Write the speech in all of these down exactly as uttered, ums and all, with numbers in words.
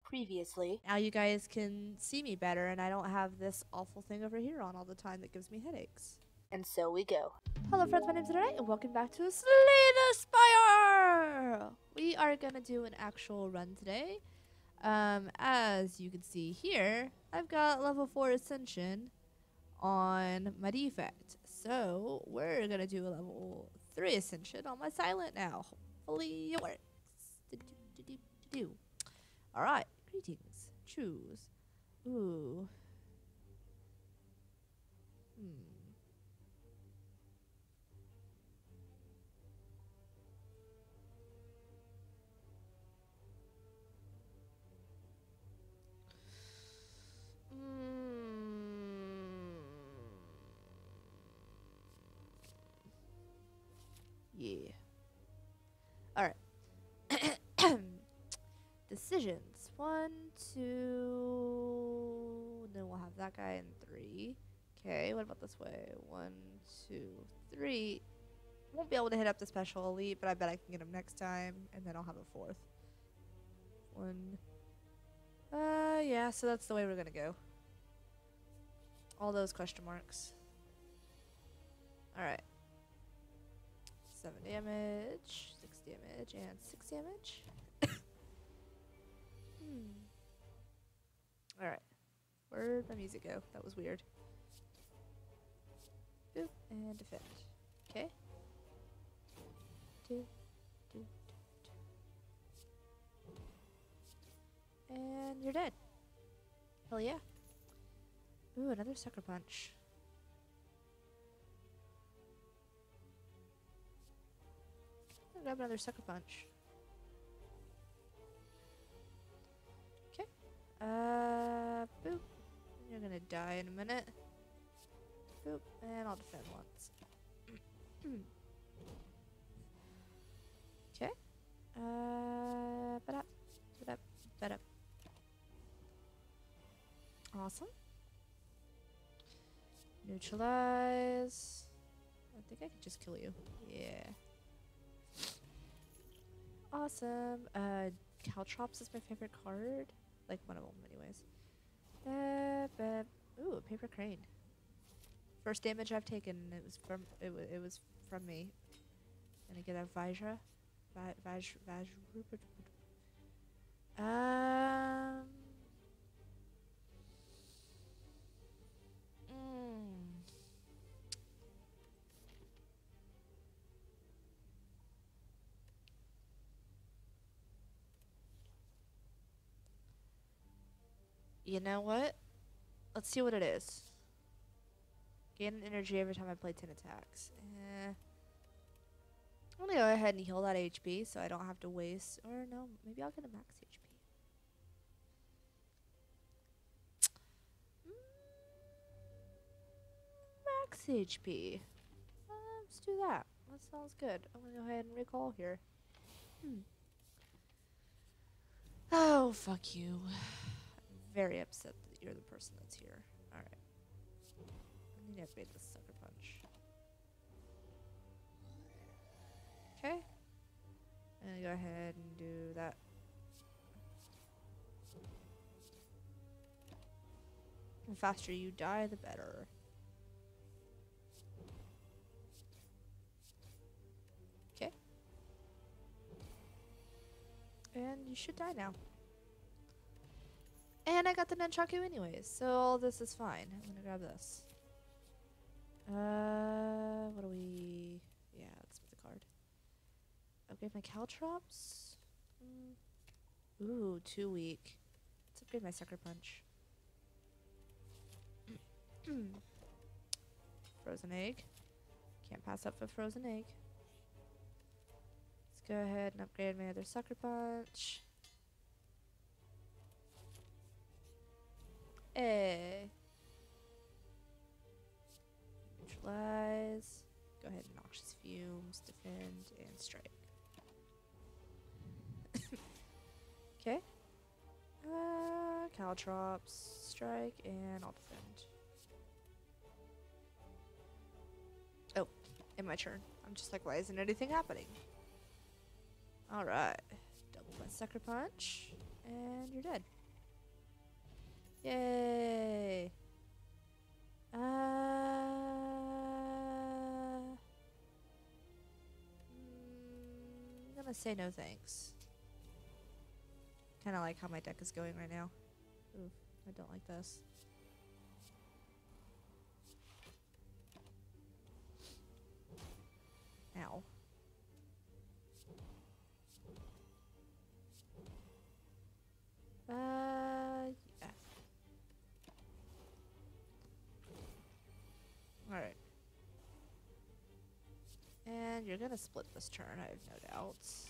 Previously. Now you guys can see me better and I don't have this awful thing over here on all the time that gives me headaches. And so we go. Hello friends, my name's Lunernight and welcome back to Slay the Spire! We are gonna do an actual run today. Um, as you can see here, I've got level four Ascension on my defect. So we're gonna do a level three Ascension on my silent now. Hopefully it works. Do-do-do-do-do-do. Alright, greetings. Choose. Ooh. Hmm. Yeah. Alright. Decisions. One, two. Then we'll have that guy in three. Okay, what about this way? One, two, three. Won't be able to hit up the special elite, but I bet I can get him next time. And then I'll have a fourth. One. Uh, yeah, so that's the way we're gonna go. All those question marks. Alright. Seven damage, six damage, and six damage. hmm. Alright. Where'd my music go? That was weird. Boop, and defend. Okay. Two, two, two, two. And you're dead. Hell yeah. Ooh, another sucker punch. I'll grab another sucker punch. Okay. Uh, boop. You're gonna die in a minute. Boop, and I'll defend once. Okay. Uh, but up, but up, but up. Awesome. Neutralize. I think I can just kill you. Yeah. Awesome. Uh, Caltrops is my favorite card. Like, one of them, anyways. Uh, but, ooh, a paper crane. First damage I've taken, it was from, it, w it was from me. Gonna get a Vajra. Vi Vaj, Vaj, Um... Mm. You know what? Let's see what it is. Gain an energy every time I play ten attacks. Eh. I'm gonna go ahead and heal that H P so I don't have to waste. Or no, maybe I'll get a max H P. Mm, max H P. Uh, let's do that. That sounds good. I'm gonna go ahead and recall here. Hmm. Oh, fuck you. I'm very upset that you're the person that's here. Alright. I need to upgrade this sucker punch. Okay. I'm gonna go ahead and do that. The faster you die, the better. Okay. And you should die now. And I got the Nunchaku anyways, so all this is fine. I'm gonna grab this. Uh, what do we... Yeah, let's put the card. Upgrade my Caltrops. Mm. Ooh, too weak. Let's upgrade my Sucker Punch. Frozen Egg. Can't pass up for Frozen Egg. Let's go ahead and upgrade my other Sucker Punch. Hey. Neutralize. Go ahead and Noxious Fumes, defend, and strike. Okay. Uh, Caltrops, strike, and I'll defend. Oh, in my turn. I'm just like, why isn't anything happening? Alright. Double my Sucker Punch, and you're dead. Yay! Uh, mm, I'm gonna say no thanks. Kind of like how my deck is going right now. Ooh, I don't like this. Ow. Uh, yeah. Alright. And you're gonna split this turn, I have no doubts.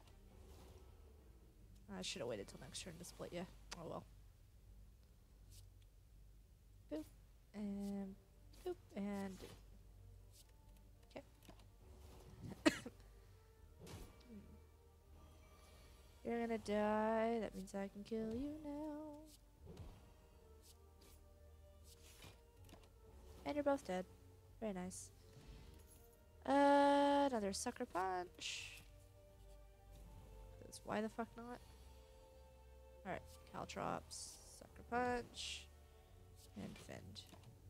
I should have waited till next turn to split you. Oh well. Boop. And boop. And boop. Okay. You're gonna die. That means I can kill you now. And you're both dead. Very nice. Uh, another sucker punch. 'Cause why the fuck not? Alright, Caltrops, sucker punch, and defend.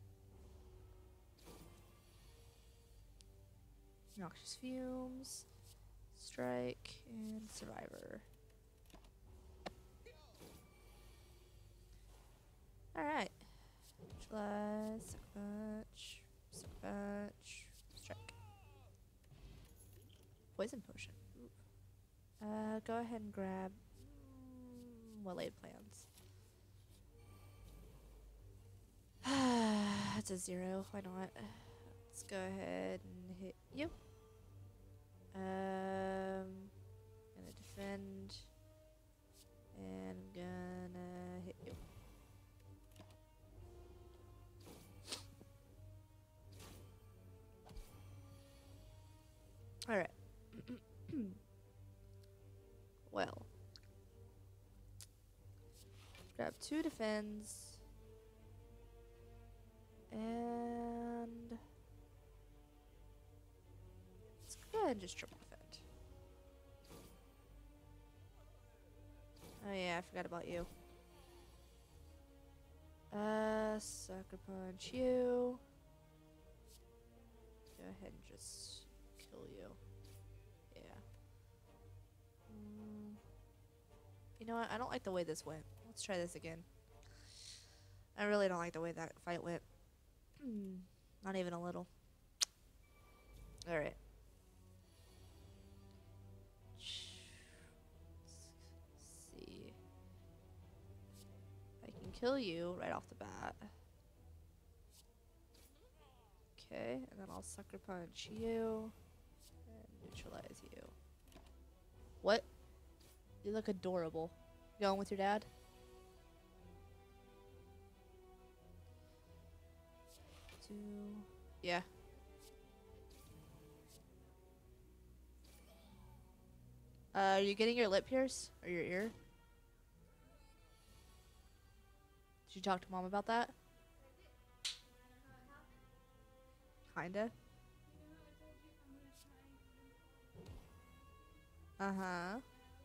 Noxious fumes, strike, and survivor. Alright. Neutralize, sucker punch, sucker punch, strike. Poison potion. Ooh. Uh, go ahead and grab mm, well-laid plans. That's a zero. Why not? Let's go ahead and hit you. Um, gonna defend, and I'm gonna hit you. All right. Well, grab two defends, and let's go ahead and just triple defend. Oh yeah, I forgot about you. Uh, sucker punch you. Go ahead and just kill you. Yeah. Mm. You know what? I don't like the way this went. Let's try this again. I really don't like the way that fight went. Not even a little. Alright. Let's see. I can kill you right off the bat. Okay, and then I'll sucker punch you and neutralize you. What? You look adorable. You going with your dad? Two. Yeah. Uh, are you getting your lip pierced? Or your ear? Did you talk to mom about that? Kinda. Uh-huh.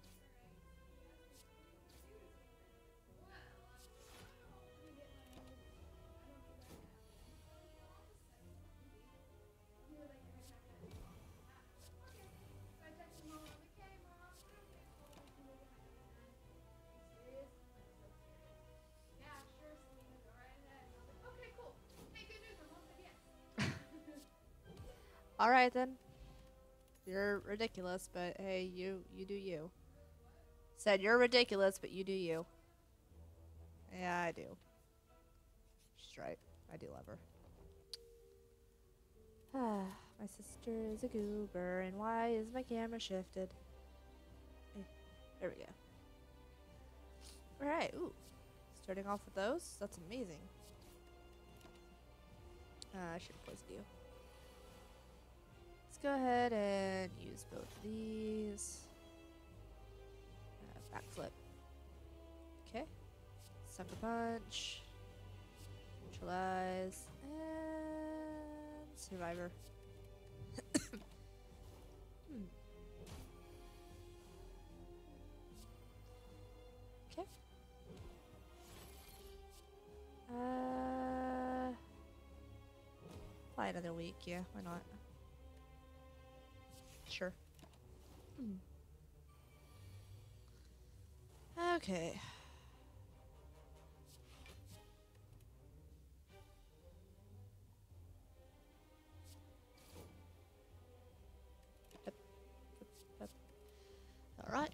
Alright then. You're ridiculous, but hey, you you do you. Said you're ridiculous, but you do you. Yeah, I do. She's right. I do love her. Ah, my sister is a goober, and why is my camera shifted? Hey, there we go. Alright, ooh. Starting off with those? That's amazing. Uh, I should have poisoned you. Let's go ahead and use both of these. Uh, backflip. Okay. Sucker punch. Neutralize. And survivor. hmm. Okay. Try another week. Yeah, why not? Sure. Mm. Okay. Yep. Yep. All right.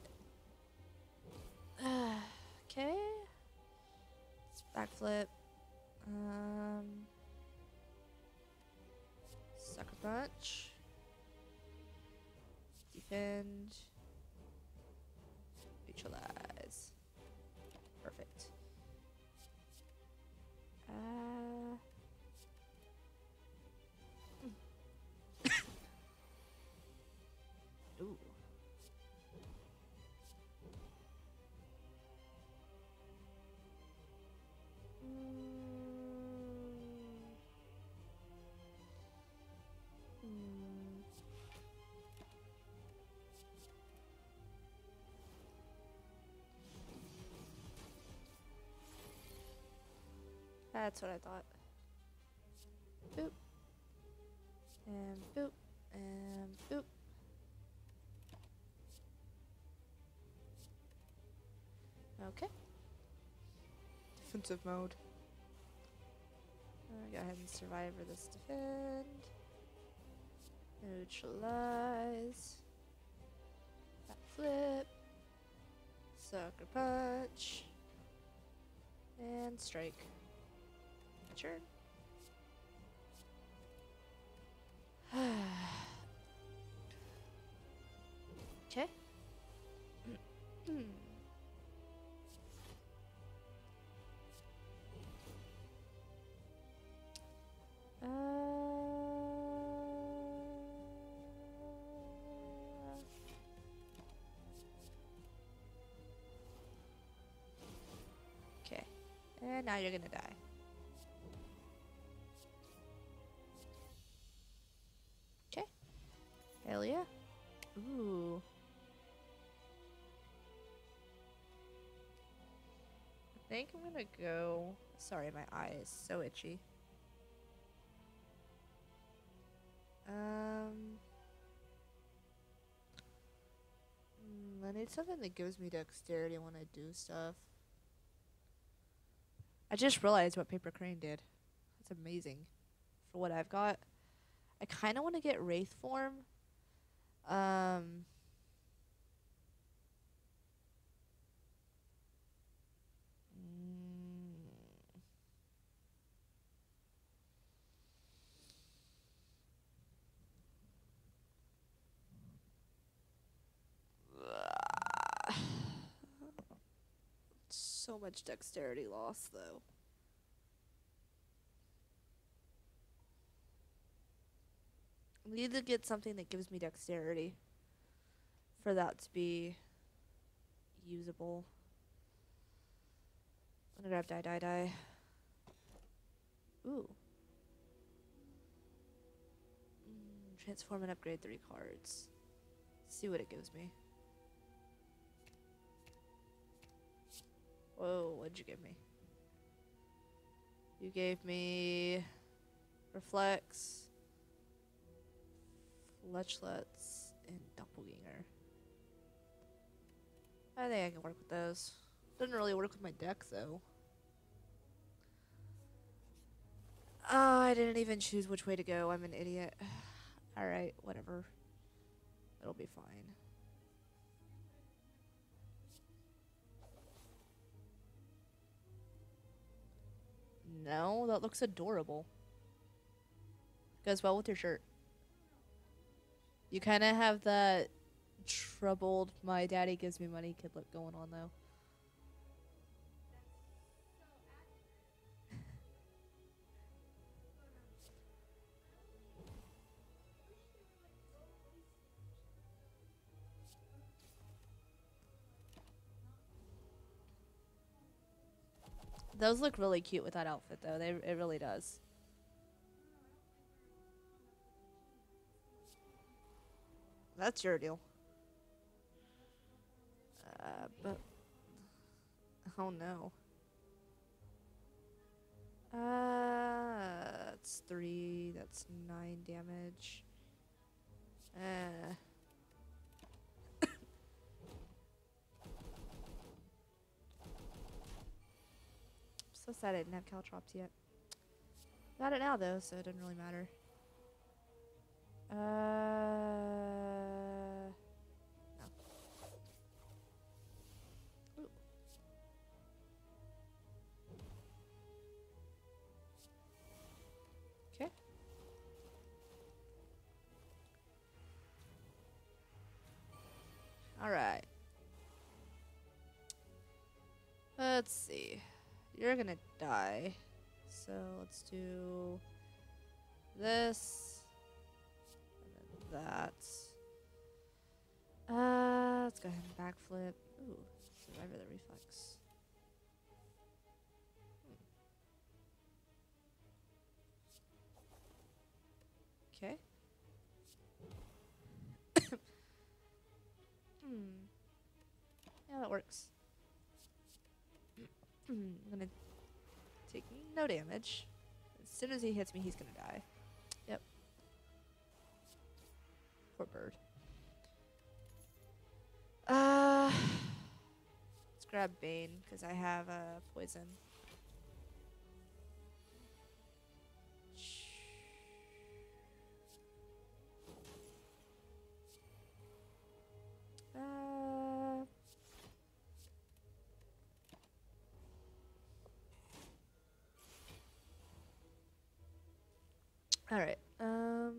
Okay. Let's backflip. Um. Sucker punch. Defend. Neutralize. Perfect. Uh. Ooh. Mm. That's what I thought. Boop. And boop. And boop. Okay. Defensive mode. Uh, go ahead and survivor this defend. Neutralize. Backflip. Sucker punch. And strike. Turn. Okay. uh, okay. And now you're gonna die. Okay. Hell yeah. Ooh. I think I'm gonna go. Sorry, my eye is so itchy. Um. mm, I need something that gives me dexterity when I do stuff. I just realized what Paper Crane did. That's amazing. For what I've got. I kind of want to get Wraith form. Um. So much dexterity loss, though. I need to get something that gives me dexterity for that to be usable. I'm gonna grab die, die, die. Ooh. Mm, transform and upgrade three cards. See what it gives me. Whoa, what'd you give me? You gave me Reflex, Fletchlets, and Doppelganger. I think I can work with those. Doesn't really work with my deck, though. Oh, I didn't even choose which way to go. I'm an idiot. Alright, whatever. It'll be fine. No, that looks adorable. Goes well with your shirt. You kind of have that troubled, my daddy gives me money kid look going on, though. Those look really cute with that outfit, though. They, it really does. That's your deal. Uh, but... Oh, no. Uh, That's three. That's nine damage. Uh. So sad I didn't have caltrops yet. Got it now though, so it doesn't really matter. Uh. No. Ooh. Okay. All right. Let's see. You're gonna die. So let's do this. And then that. Uh, let's go ahead and backflip. Ooh, survivor the reflex. Hmm. Okay. Hmm. Yeah, that works. I'm gonna take no damage. As soon as he hits me, he's gonna die. Yep. Poor bird. Uh, let's grab Bane, because I have a uh, poison. Uh... Alright, um...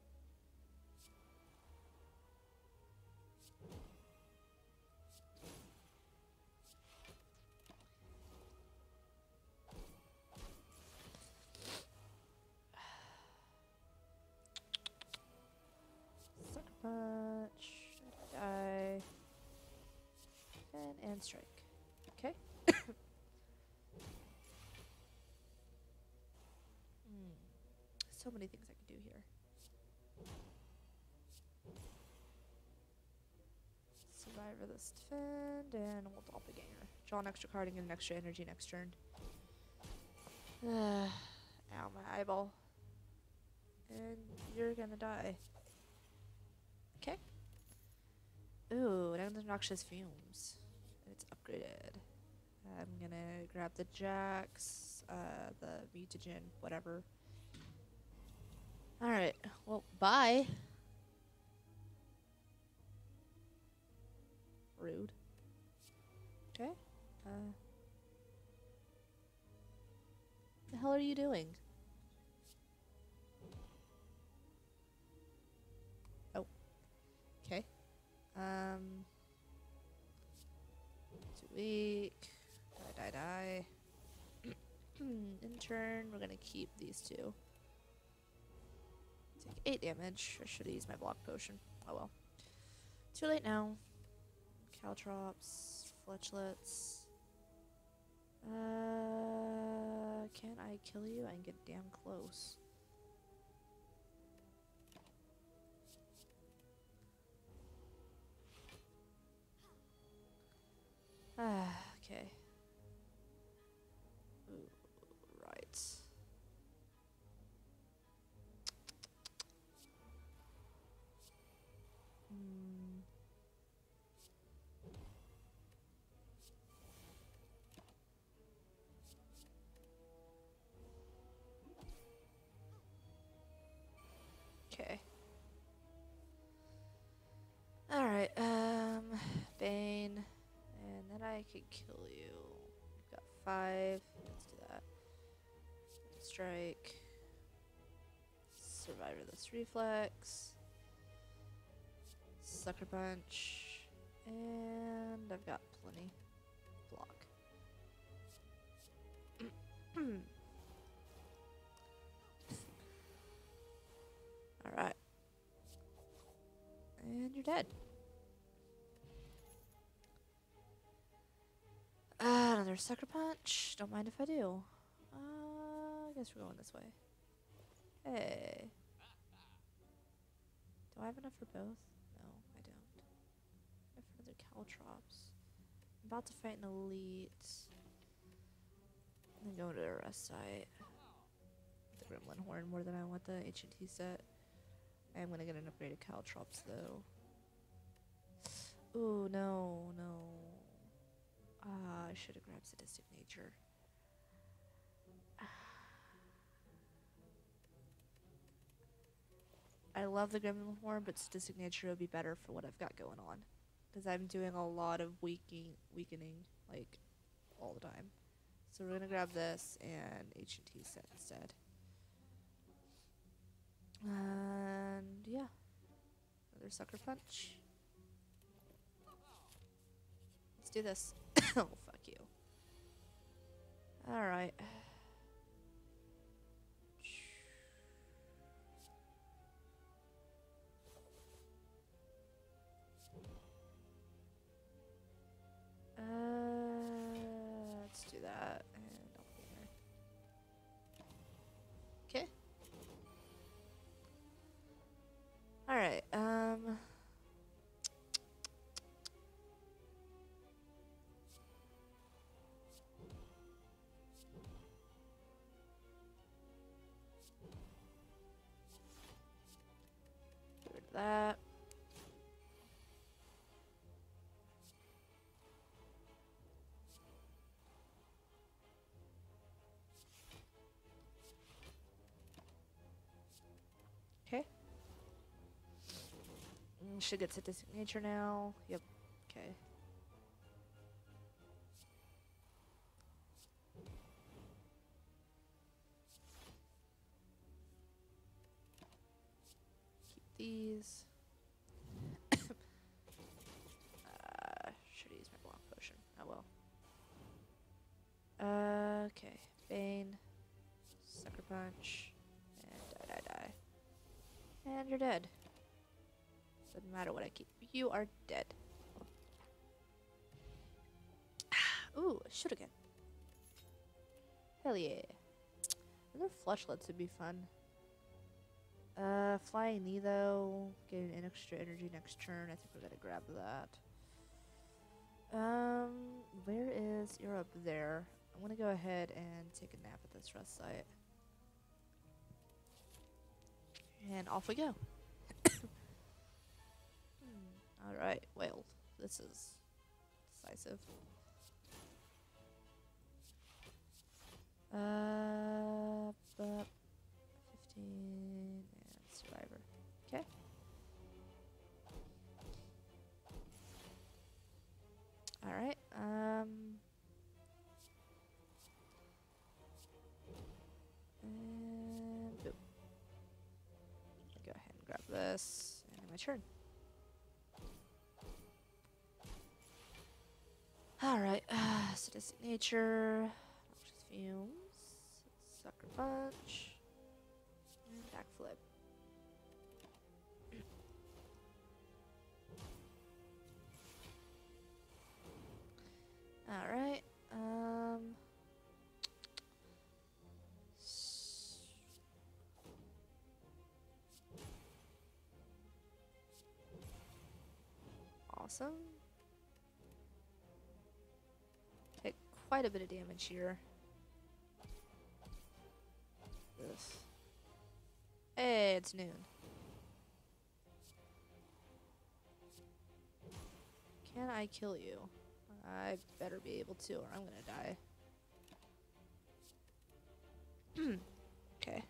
Sucker punch, die, and, and strike. Okay. Hmm. So many things I can do here. Survivor this defend, and we'll doppelganger. Draw an extra card and get an extra energy next turn. Ow, my eyeball. And you're gonna die. Okay. Ooh, now the noxious fumes. It's upgraded. I'm gonna grab the Jax, uh, the mutagen, whatever. Alright, well, bye. Rude. Okay. Uh. The hell are you doing? Oh. Okay. Um. Too weak. Die, die, die. In turn, we're gonna keep these two. Take eight damage. I should have used my block potion. Oh well. Too late now. Caltrops, fletchlets. Uh, can I kill you? I can get damn close. Ah, okay. Ooh, right. Hmm. Okay. Alright, um, Bane. And then I could kill you. Got five. Let's do that. Strike. Survivor this reflex. Sucker punch. And I've got plenty. Block. Alright. And you're dead. Uh, another sucker punch. Don't mind if I do. Uh, I guess we're going this way. Hey. Do I have enough for both? No, I don't. I have another caltrops. I'm about to fight an elite. And then go to the rest site. The Gremlin Horn more than I want the H and T set. I am gonna get an upgraded Caltrops though. Ooh, no, no. Ah, I should have grabbed Sadistic Nature. I love the Gremlin Horn, but Sadistic Nature would be better for what I've got going on. Because I'm doing a lot of weakening, weakening, like, all the time. So we're gonna grab this and H and T set instead. And yeah. Another Sucker Punch. Let's do this. Oh, fuck you. Alright. Uh, let's do that. And I'll put it there. Okay. Alright, um... get rid of that. Okay. Mm, should get Sadistic Nature now. Yep. Okay. Keep these. uh, should have used my block potion. Oh well. Uh, okay. Bane. Sucker Punch. And die, die, die. And you're dead. Doesn't matter what I keep. You are dead. Ooh, shoot again. Hell yeah. Another Flushlets would be fun. Uh, Flying Knee though. Getting an extra energy next turn. I think we're gonna grab that. Um, where is... You're up there. I'm gonna go ahead and take a nap at this rest site. And off we go. hmm. Alright, well, this is decisive. Uh, but fifteen and Survivor. Okay. Alright, um... and boop. Go ahead and grab this, and my turn. Alright, uh, Sadistic Nature, Noxious Fumes, Sucker Punch, and Backflip. Alright, um... Awesome. Take quite a bit of damage here. Ugh. Hey, it's noon. Can I kill you? I better be able to, or I'm gonna die. Okay.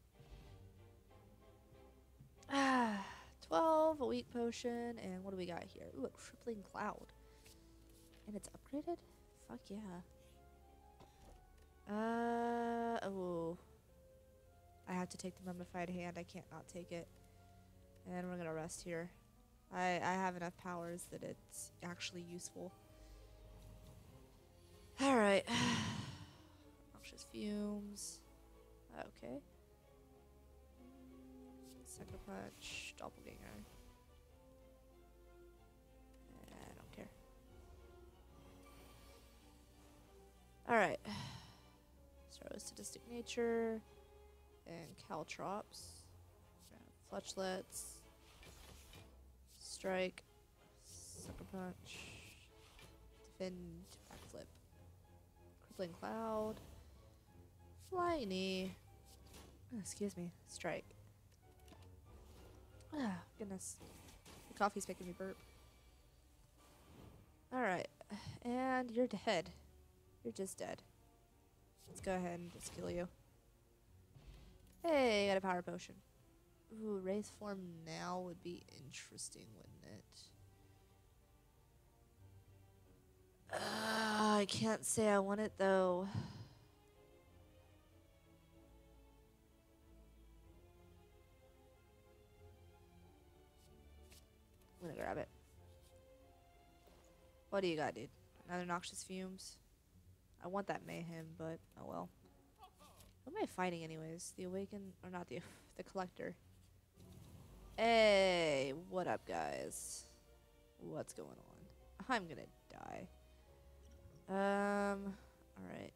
Ah, twelve, a weak potion, and what do we got here? Ooh, a crippling cloud. And it's upgraded? Fuck yeah. Uh, oh. I have to take the mummified hand. I can't not take it. And we're gonna rest here. I, I have enough powers that it's actually useful. Alright. Noxious Fumes. Okay. Sucker Punch. Doppelganger. I don't care. Alright. Start with Sadistic Nature. And Caltrops. Fletchlets. Strike. Sucker Punch. Defend. Backflip. Crippling Cloud. Flying Knee. Excuse me. Strike. Ah, goodness. The coffee's making me burp. Alright. And you're dead. You're just dead. Let's go ahead and just kill you. Hey, got a power potion. Ooh, Wraith form now would be interesting, wouldn't it? Uh, I can't say I want it though. I'm gonna grab it. What do you got, dude? Another noxious fumes? I want that mayhem, but oh well. Who am I fighting anyways? The awakened, or not the, the collector. Hey, what up guys? What's going on? I'm gonna die. Um, alright.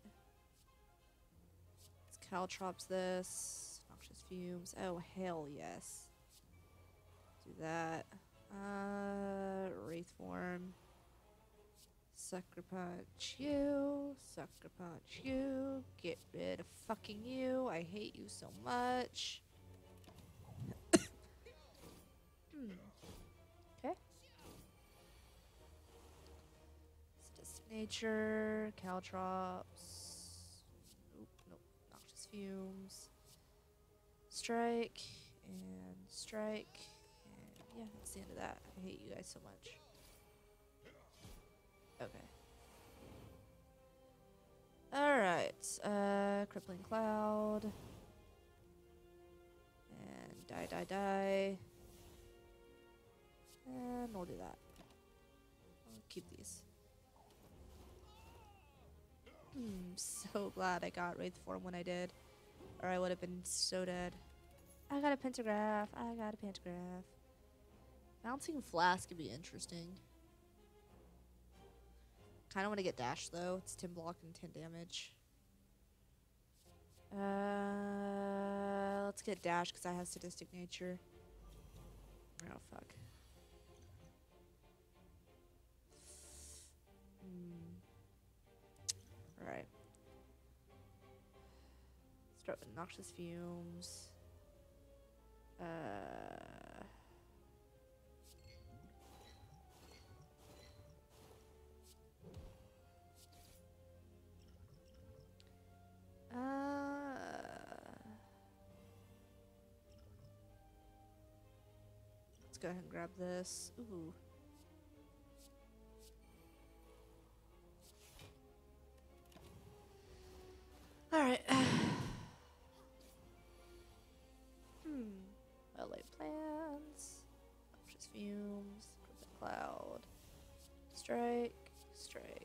Let's caltrops this. Noxious fumes. Oh, hell yes. Do that. Uh, Wraith form. Sucker punch you. Sucker punch you. Get rid of fucking you. I hate you so much. hmm. Okay. Sadistic nature. Caltrops. Oop, nope. Noxious fumes. Strike. And strike. And yeah, that's the end of that. I hate you guys so much. Okay. Alright. Uh, Crippling Cloud. And die, die, die. And we'll do that. I'll keep these. Hmm, so glad I got Wraith form when I did. Or I would have been so dead. I got a pentagraph. I got a pentagraph. Bouncing Flask could be interesting. Kind of want to get dash though. It's ten block and ten damage. Uh, let's get dash because I have sadistic nature. Oh fuck. Hmm. All right. Start with noxious fumes. Uh. Uh, let's go ahead and grab this. Ooh. Alright. hmm. L A plans. Noxious fumes. Cloud. Strike. Strike.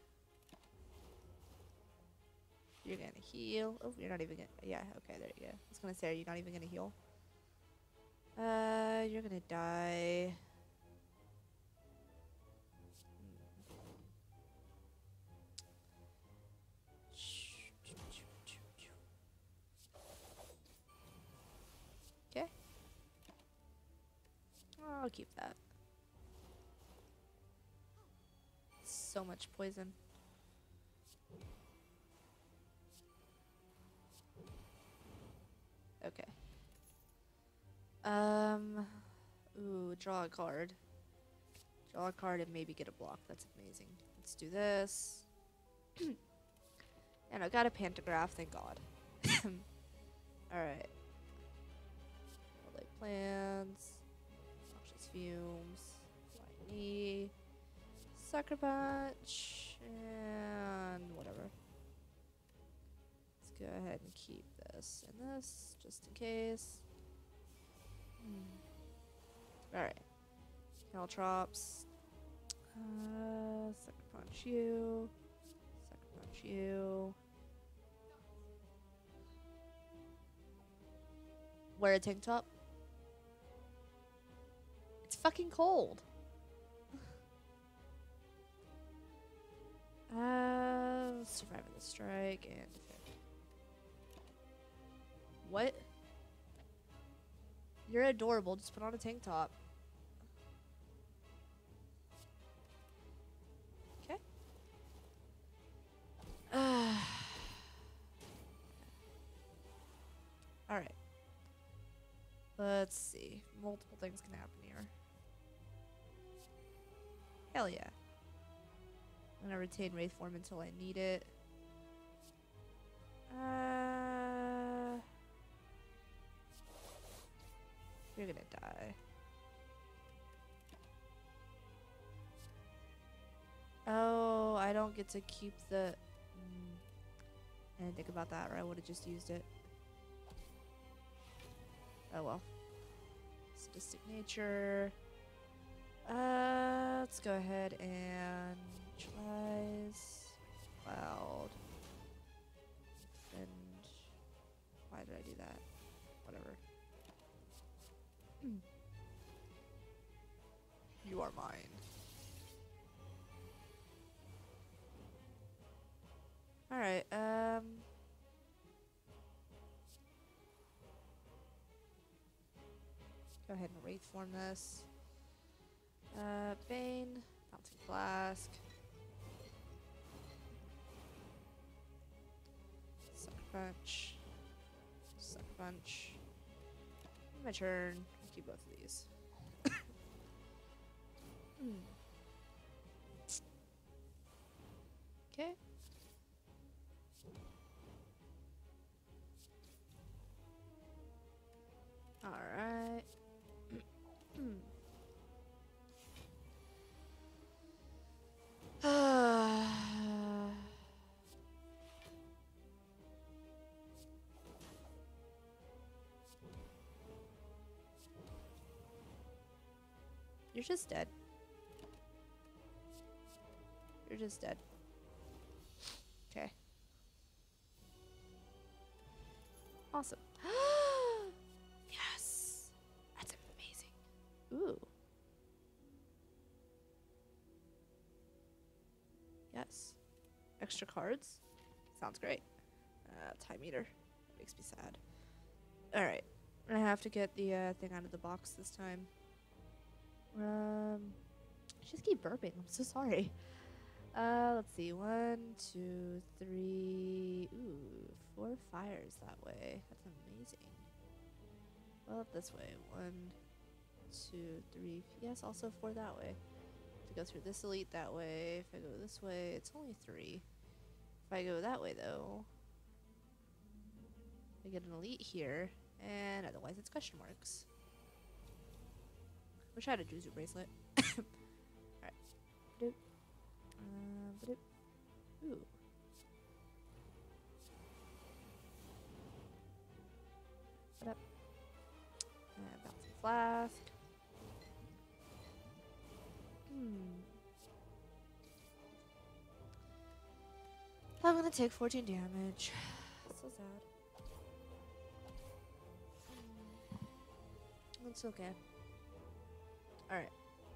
You're gonna heal. Oh, you're not even gonna. Yeah, okay, there you go. I was gonna say, are you not even gonna heal? Uh, you're gonna die. Okay. I'll keep that. So much poison. Okay. Um. Ooh, draw a card. Draw a card and maybe get a block. That's amazing. Let's do this. And I got a pantograph, thank God. Alright. Like plans. Noxious fumes. Flying knee. Sucker punch. And whatever. Go ahead and keep this and this just in case. Hmm. Alright. Caltrops. Uh, sucker punch you. Sucker punch you. Wear a tank top. It's fucking cold. uh, surviving the strike and defend. What? You're adorable. Just put on a tank top. Okay. Uh. All Alright. Let's see. Multiple things can happen here. Hell yeah. I'm gonna retain Wraith form until I need it. Uh, you're gonna die. Oh, I don't get to keep the... Mm, I didn't think about that, or I would have just used it. Oh well. Sadistic nature. Uh, let's go ahead and neutralize Cloud. And why did I do that? Whatever. You are mine. Alright, um... go ahead and Wraith form this. Uh, Bane, Bouncing Flask. Sucker Punch. Sucker Punch. My turn. I'll keep both of these. Okay. Alright. You're just dead. You're just dead. Okay. Awesome. Yes! That's amazing. Ooh. Yes. Extra cards? Sounds great. Uh, time meter. That makes me sad. Alright. I have to get the uh, thing out of the box this time. Um, I just keep burping. I'm so sorry. Uh, let's see. One, two, three. Ooh, four fires that way. That's amazing. Well, this way. One, two, three. Yes, also four that way. To go through this elite that way. If I go this way, it's only three. If I go that way, though, I get an elite here, and otherwise it's question marks. Wish I had a Juzu bracelet. Alright. Doop. Um, ba-doop. Ooh. What up? And bouncing flask. Hmm. I'm gonna take fourteen damage. So sad. It's okay. Alright.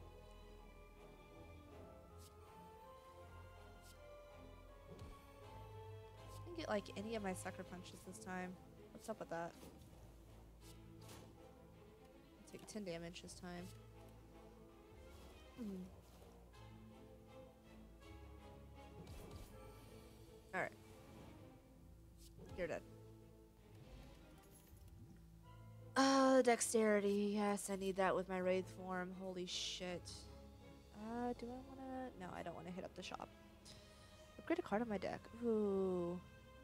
I didn't get like any of my sucker punches this time. What's up with that? I'll take ten damage this time. Hmm. Alright. You're dead. Oh, dexterity. Yes, I need that with my Wraith form. Holy shit. Uh, do I wanna... No, I don't want to hit up the shop. Upgrade a card on my deck. Ooh.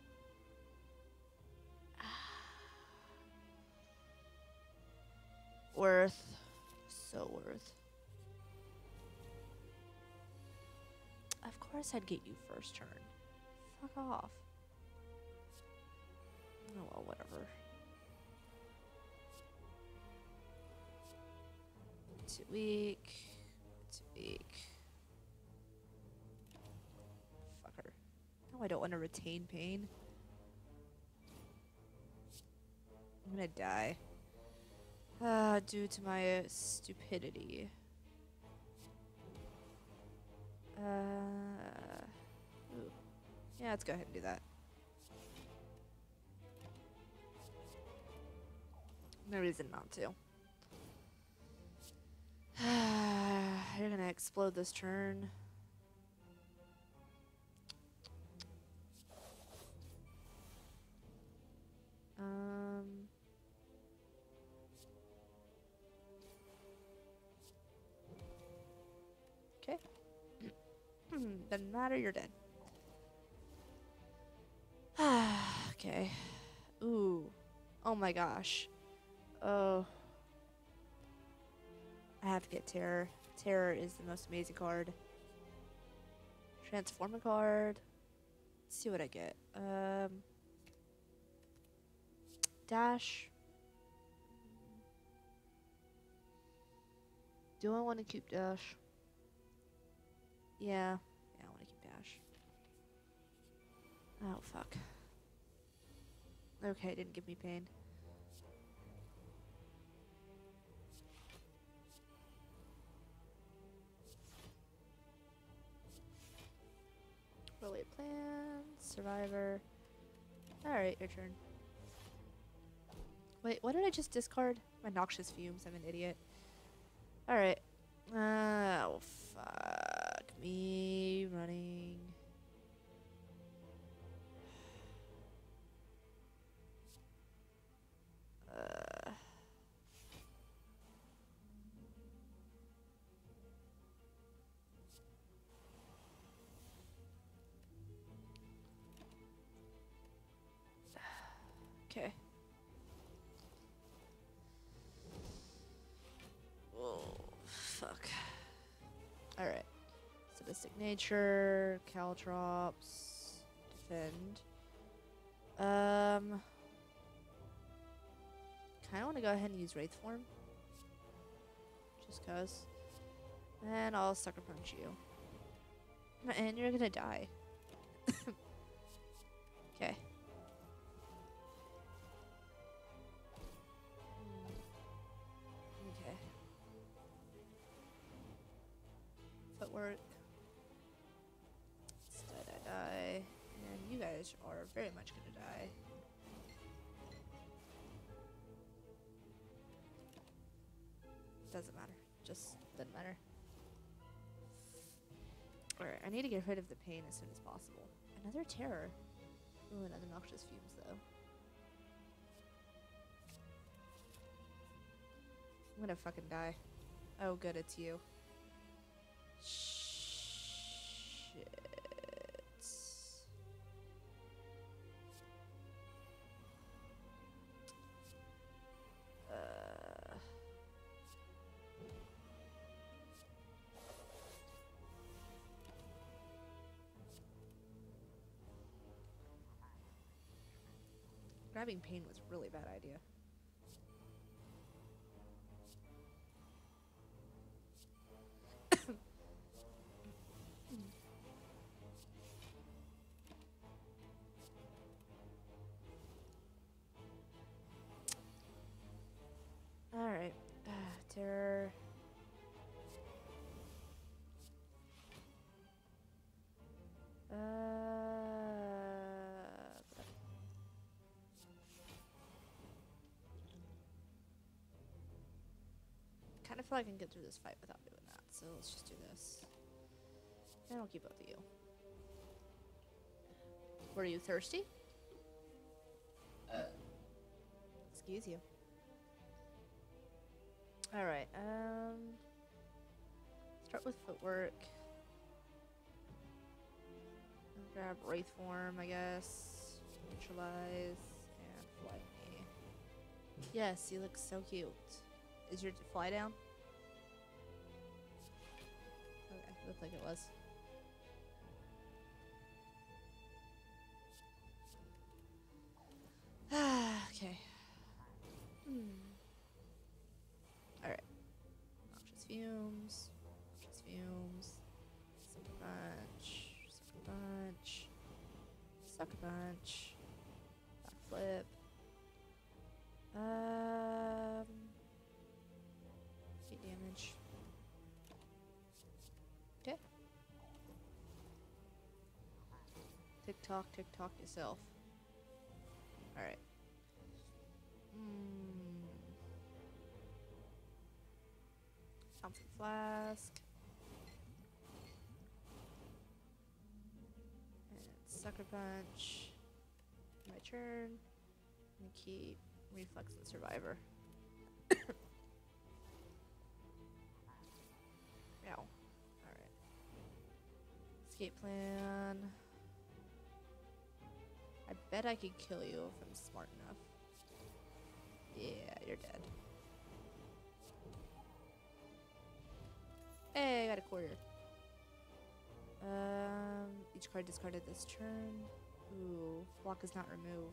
Worth. So worth. Of course I'd get you first turn. Fuck off. Oh well, whatever. Too weak. Too weak. Fucker. No, I don't want to retain pain. I'm gonna die. Uh, due to my uh, stupidity. Uh, ooh. Yeah, let's go ahead and do that. No reason not to. You're gonna explode this turn. Um, Okay. Doesn't matter, you're dead. Okay. Ooh. Oh my gosh. Oh. I have to get Terror. Terror is the most amazing card. Transform a card. Let's see what I get. Um. Dash. Do I want to keep Dash? Yeah. Yeah, I want to keep Dash. Oh, fuck. Okay, didn't give me pain. Relate plan. Survivor. Alright, your turn. Wait, what did I just discard? My noxious fumes. I'm an idiot. Alright. Uh, oh, fuck me running. Uh. Okay. Oh, fuck. Alright. Sadistic nature, caltrops, defend. Um, kinda wanna go ahead and use Wraith form. Just cause. And I'll sucker punch you. And you're gonna die. Okay. Okay. Footwork. Die, die, die. And you guys are very much gonna die. Doesn't matter. Just doesn't matter. Alright, I need to get rid of the pain as soon as possible. Another terror. Ooh, another noxious fumes though. I'm gonna fucking die. Oh good, it's you. Shit. Uh. Grabbing pain was a really bad idea. Alright. Uh, terror. Uh, kind of feel like I can get through this fight without doing that, so let's just do this. And I'll keep both of you. Were you thirsty? Uh. Excuse you. Alright, um... start with footwork. Grab Wraith form, I guess. Neutralize. And fly me. Yes, you look so cute. Is your fly down? Okay, looked like it was. Okay. Hmm. Alright. Noxious fumes. Noxious fumes. Sucker punch. Sucker punch. Sucker punch. Backflip. Um. Eight damage. Okay. Tick tock, tick tock yourself. Alright. Hmm. Thompson flask. And sucker punch. My turn. And keep reflex and survivor. Ow. Alright. escape plan. I bet I could kill you if I'm smart enough. Yeah, you're dead. Hey, I got a quarter. Um, each card discarded this turn. Ooh, block is not removed.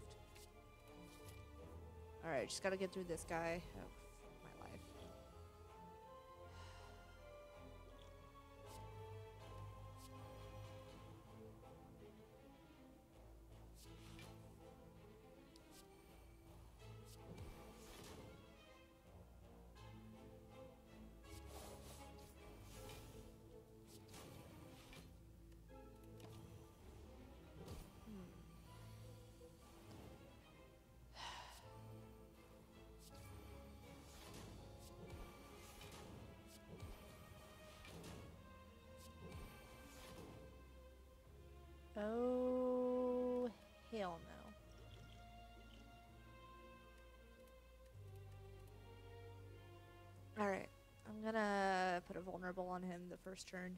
Alright, just gotta get through this guy. Oh, fuck my life. Oh, hell no. Alright, I'm gonna put a vulnerable on him the first turn.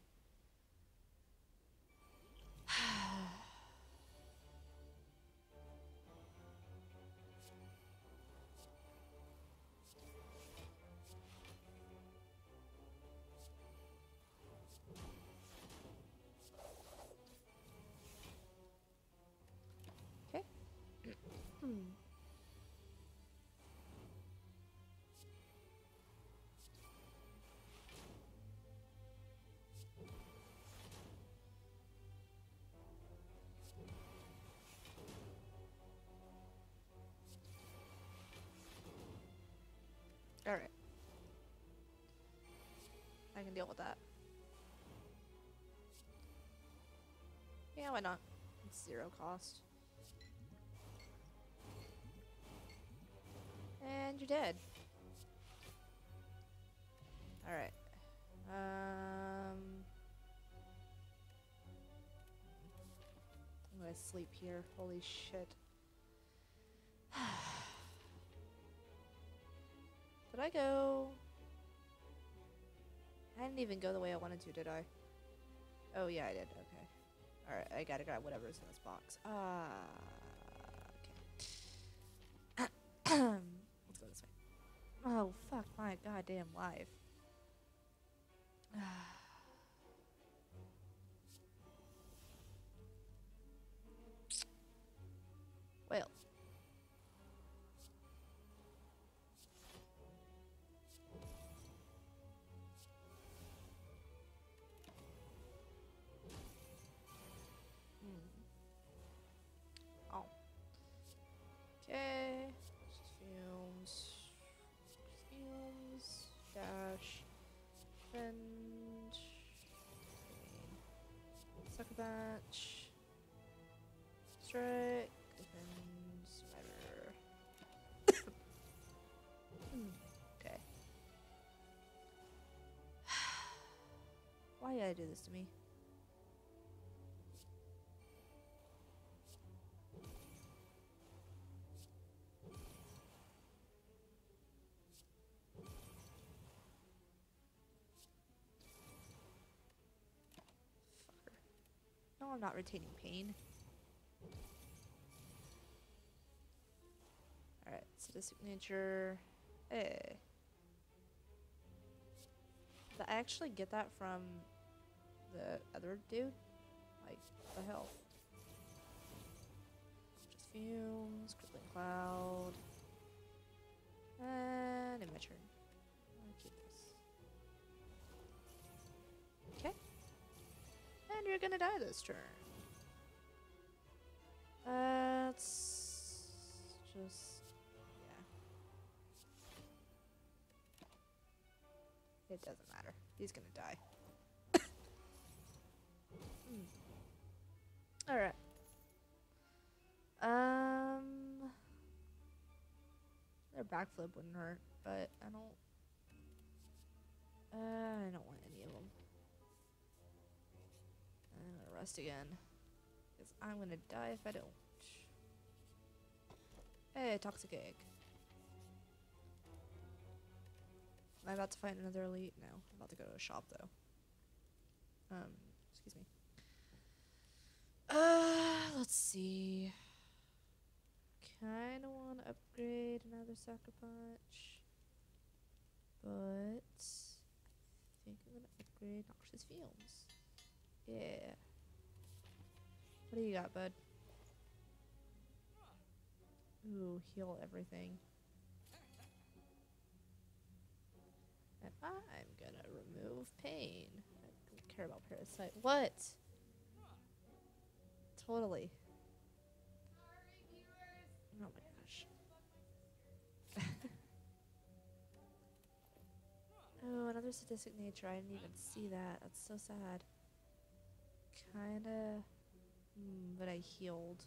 Okay. Hmm. Alright. I can deal with that. Yeah, why not? It's zero cost. And you're dead. Alright. Um... I'm gonna sleep here. Holy shit. Did I go... I didn't even go the way I wanted to, did I? Oh yeah, I did. Okay. Alright, I gotta grab whatever's in this box. Ah, okay. Let's go this way. Oh, fuck my goddamn life. Well. Oh. Okay. Fumes. Fumes. Dash. Friend. Sucker batch. Strike. Defend. Survivor. Okay. Why did I do this to me? No, I'm not retaining pain. Alright, so the signature. Hey. Did I actually get that from the other dude? Like, what the hell? Just fumes, crippling cloud. And in my turn. I'll keep this. Okay. And you're gonna die this turn. Uh, let's just, yeah. It doesn't matter. He's gonna die. mm. Alright. Um, their backflip wouldn't hurt, but I don't, uh, I don't want any of them. I'm gonna rest again. Because I'm gonna die if I don't. Hey, toxic egg. Am I about to find another elite? No. I'm about to go to a shop though. Um, excuse me. Uh, let's see. Kinda want to upgrade another sucker punch, but I think I'm gonna upgrade noxious fumes. Yeah. What do you got, bud? Ooh, heal everything. And I'm gonna remove pain. I don't care about parasite. What? Totally. Oh my gosh. Oh, another sadistic nature. I didn't even see that. That's so sad. Kinda. Hmm, but I healed.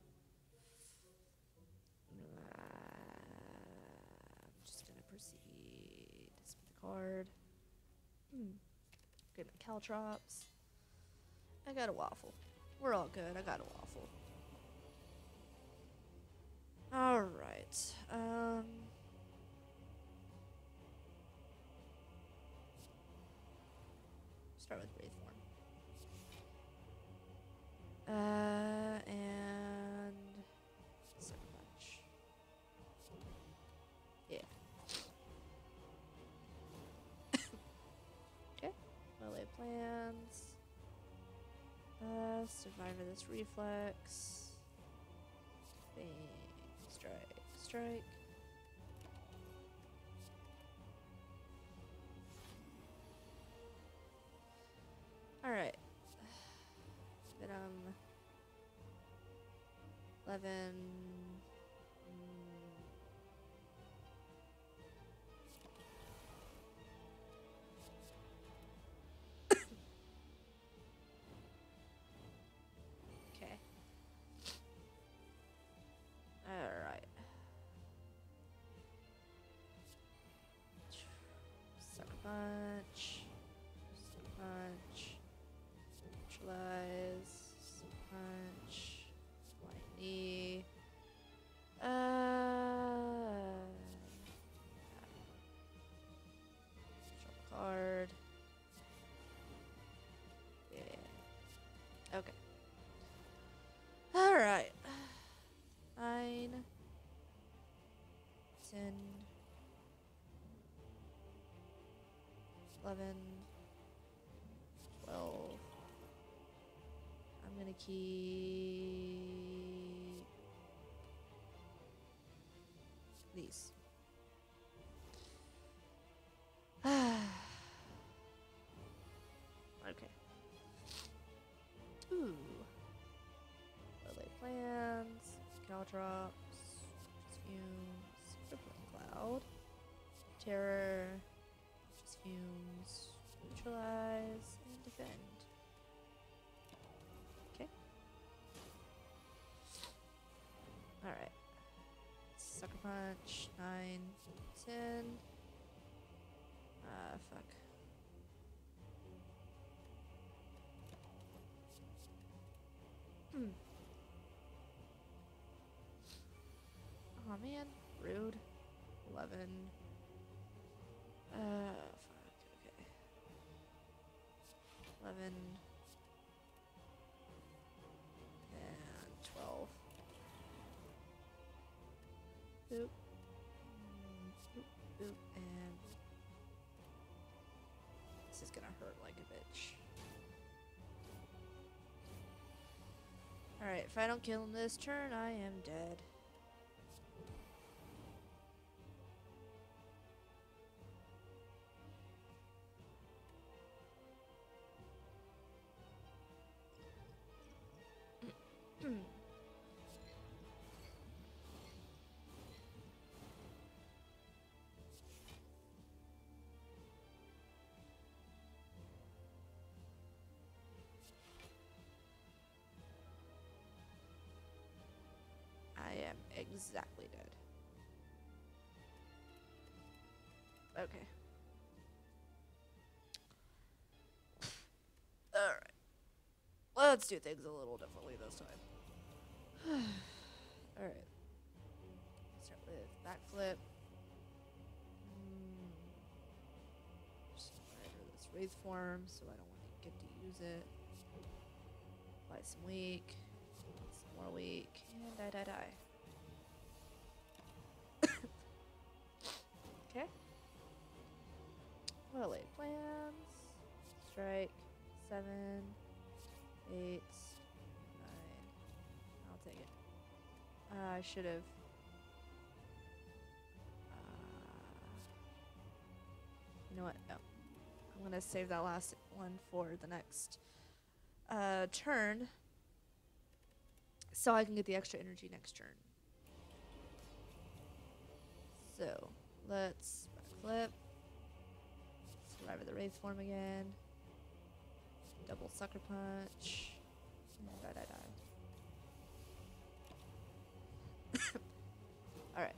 Uh, I'm just gonna proceed. Display the card. Hmm. Get my caltrops. I got a waffle. We're all good. I got a waffle. Alright. Um. Start with Wraith Form. Uh, and. Sucker Punch. Yeah. Okay. Melee plans. Uh, Survivor this reflex. Bang. Strike. Strike. Alright. But, um. eleven. Okay. Alright. Sucker Punch. Sucker Punch. Neutralize. Sucker Punch. Blind Knee. Uh. Draw a card. Yeah. Okay. Alright. Nine. Ten. Eleven. Twelve. I'm gonna keep these. Okay. Ooh. Melee plans, caltrops, fumes, crippling cloud, terror, fumes, neutralize, and defend. Okay. Alright. Sucker punch, nine, ten. Ah, fuck. Hmm. Oh man, rude. Eleven. Uh, fuck, okay. Eleven. And twelve. Boop. Mm, boop, boop, and this is gonna hurt like a bitch. Alright, if I don't kill him this turn, I am dead. I am exactly dead. Okay. Alright. Let's do things a little differently this time. Alright. Start with backflip. Mm. Just get rid of this wraith form, so I don't want to get to use it. Apply some weak. Some more weak. And die, die, die. Okay. Well, eight plans. Strike. Seven. Eight. Nine. I'll take it. Uh, I should have. Uh, you know what? No. I'm gonna save that last one for the next uh, turn, so I can get the extra energy next turn. So let's backflip. Survivor the Wraith form again. Double sucker punch. And die, die, die. Alright.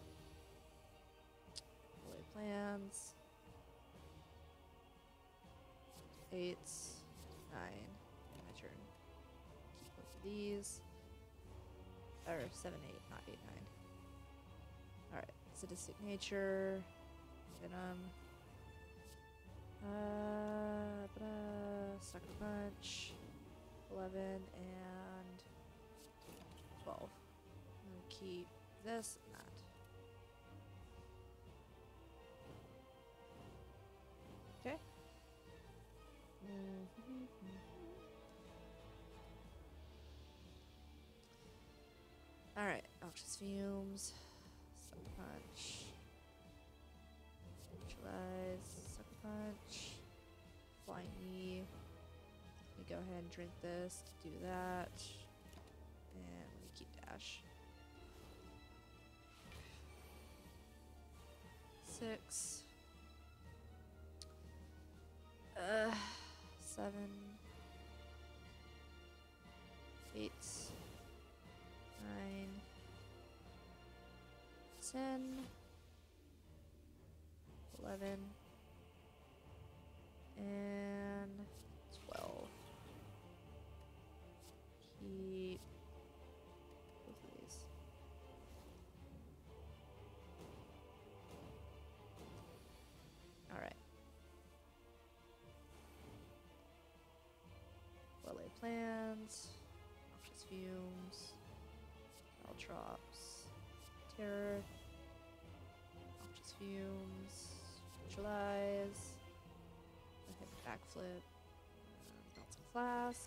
Away plans. Eight. Nine. My turn. Keep both of these. Or seven, eight, not eight, nine. Alright. Sadistic Nature. Venom. Uh, blah, Sucker Punch. eleven and twelve. I'm gonna keep this and that. Okay. Mm-hmm. Alright, Noxious Fumes. Sucker Punch. Neutralize. Sucker Punch. Flying Knee. Let me go ahead and drink this to do that. And let me keep dash. Six. Uh, seven. Eight. Nine. Ten. Eleven. And twelve. Keep both of these. Alright. Well laid plans. Noxious Fumes. Altrops. Terror. Noxious Fumes. Neutralize. Hit backflip. Uh, Melting Flask.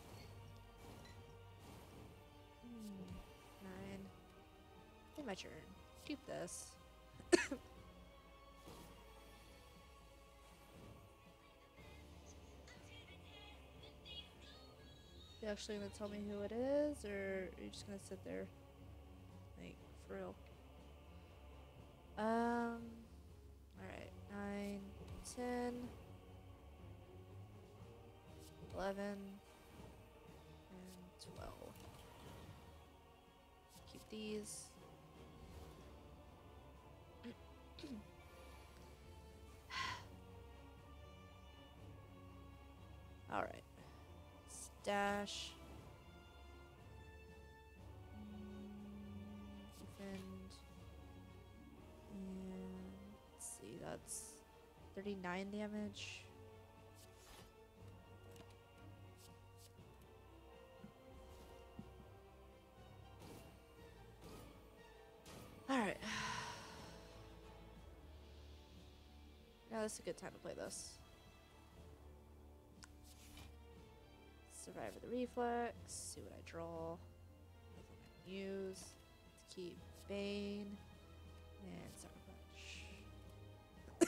Hmm. Nine. I think my turn. Keep this. You actually gonna tell me who it is, or are you just gonna sit there? Like, for real? Um. Alright. Nine. Ten. eleven and twelve. Keep these. Alright. Stash. Mm, defend. And let's see, that's thirty-nine damage. Alright. Now this is a good time to play this. Survivor the Reflex. See what I draw. Nothing I can use. Let's keep Bane. And Sucker Punch.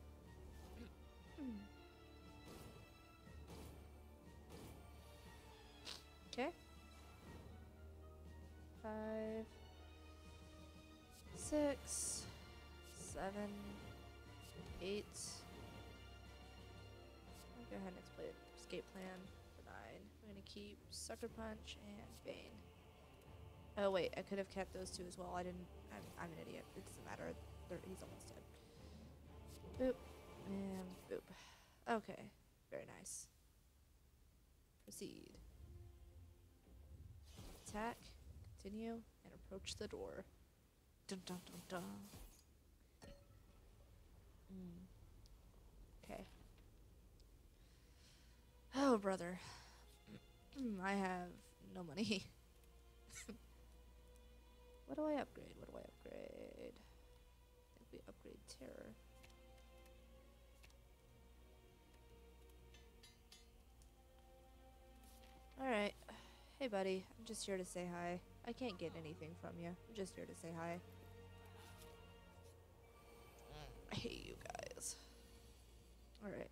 Okay. Five. Six, seven, eight. I'll go ahead and play escape plan for nine. I'm gonna keep Sucker Punch and Bane. Oh wait, I could have kept those two as well. I didn't. I'm, I'm an idiot. It doesn't matter. They're, he's almost dead. Boop and boop. Okay, very nice. Proceed. Attack. Continue and approach the door. Dun dun dun dun. Mm. Okay. Oh, brother. I have no money. What do I upgrade? What do I upgrade? I think we upgrade terror. Alright. Hey buddy, I'm just here to say hi. I can't get anything from you. I'm just here to say hi. I hate you guys. Alright.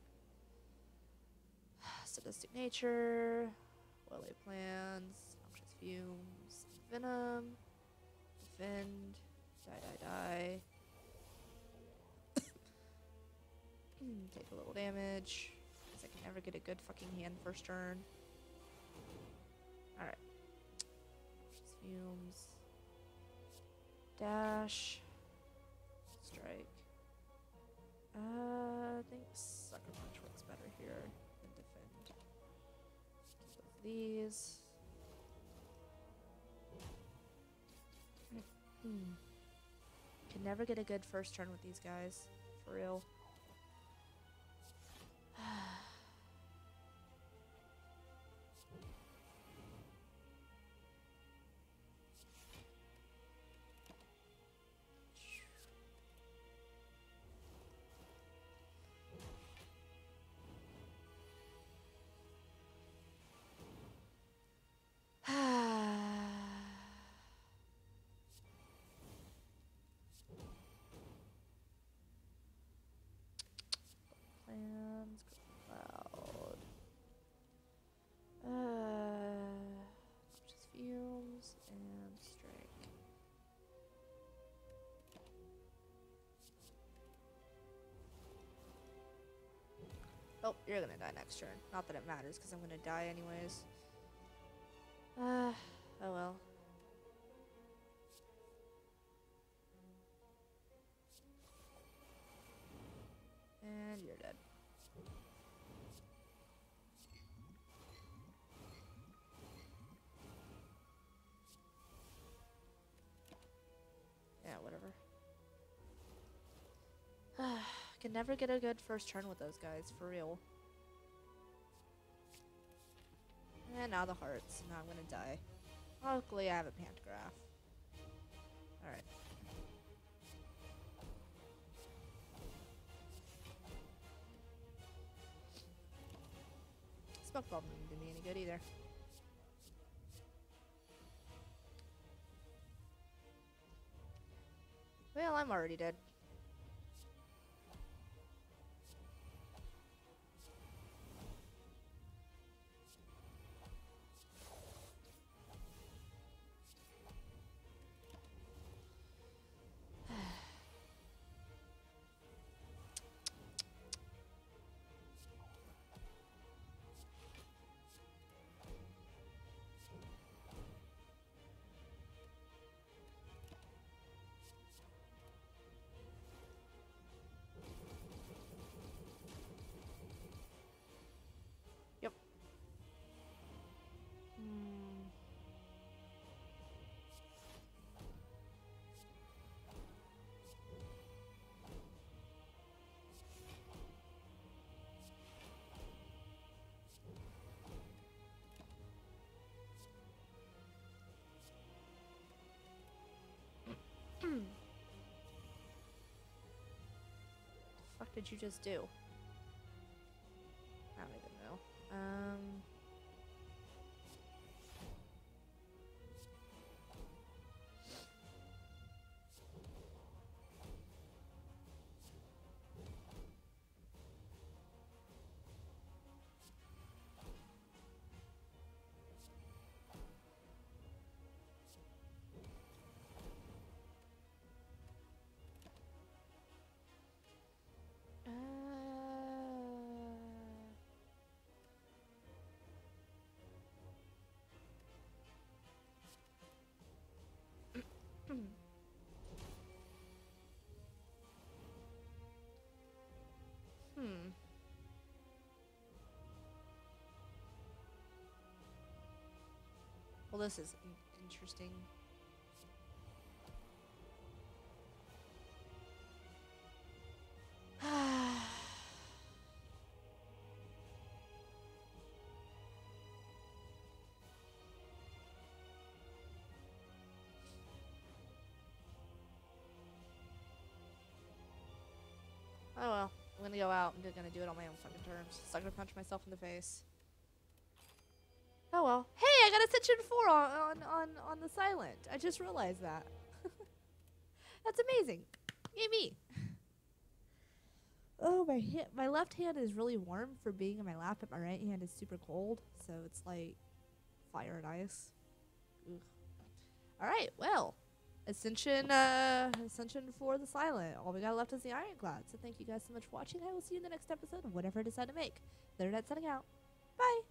Sadistic nature. Wildlife plans. Noxious fumes. Venom. Defend. Die, die, die. Take a little damage. Because I can never get a good fucking hand first turn. Alright. Fumes. Dash. Strike. Uh, I think Sucker Punch works better here than Defend. Keep both of these. Hmm. Can never get a good first turn with these guys. For real. Plans, cloud. Uh, just fumes and strike. Oh, you're gonna die next turn. Not that it matters, because I'm gonna die anyways. Uh, oh well. And you're dead. Yeah, whatever. Can never get a good first turn with those guys, for real. And now the hearts. Now I'm gonna die. Luckily, I have a pantograph. Alright. Smoke bomb didn't do me any good either. Well, I'm already dead. Yep. Hmm. The fuck did you just do? I don't even know. Um. Uh, hmm. Well, this is in interesting. Oh well. I'm gonna go out. I'm gonna do it on my own fucking terms. Sucker punch myself in the face. Oh well. Hey, I got Ascension four on, on, on, on the silent. I just realized that. That's amazing. Yay me. Oh, my hand, my left hand is really warm for being in my lap, but my right hand is super cold, so it's like fire and ice. Ugh. All right, well, Ascension, uh, Ascension for the silent. All we got left is the ironclad. So thank you guys so much for watching. I will see you in the next episode of whatever I decide to make. Lunernight setting out. Bye.